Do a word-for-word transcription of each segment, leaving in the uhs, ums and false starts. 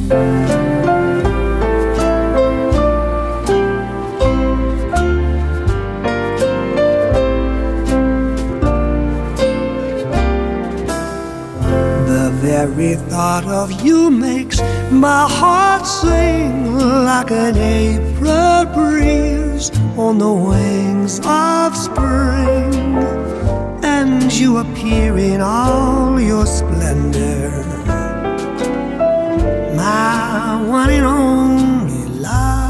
Every thought of you makes my heart sing like an April breeze on the wings of spring, and you appear in all your splendor, my one and only love.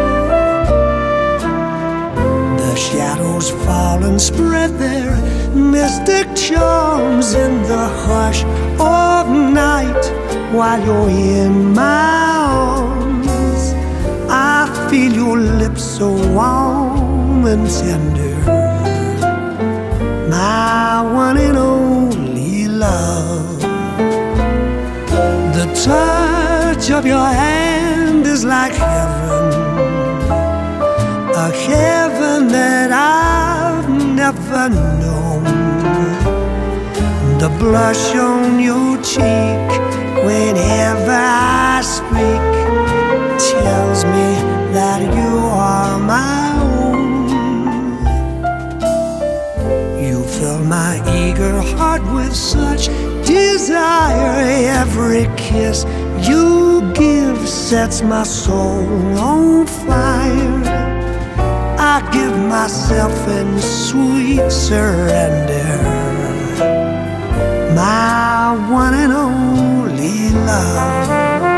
The shadows fall and spread their mystic charms in the hush of night while you're in my arms. I feel your lips so warm and tender, my one and only love. The touch of your hand is like heaven, a heaven that I've never known. The blush on your cheek whenever I speak tells me that you are my own. You fill my eager heart with such desire. Every kiss you give sets my soul on fire. I give myself in sweet surrender, my one and only love.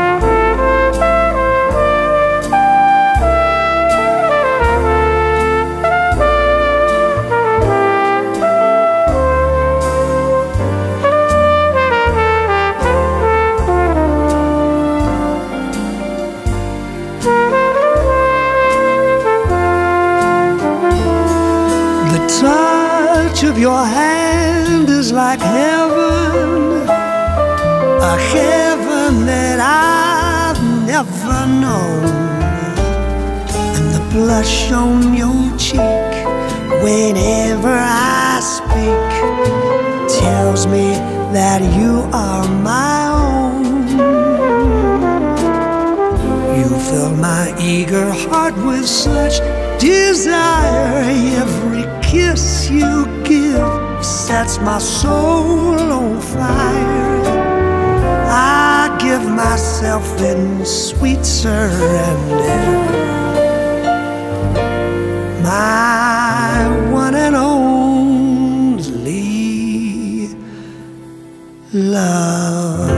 The touch of your hand is like heaven, a heaven that I've never known. And the blush on your cheek whenever I speak tells me that you are my own. You fill my eager heart with such desire. Every kiss you give sets my soul on fire. I give myself in sweet surrender, my one and only love.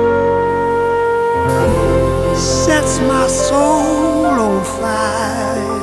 My soul on fire.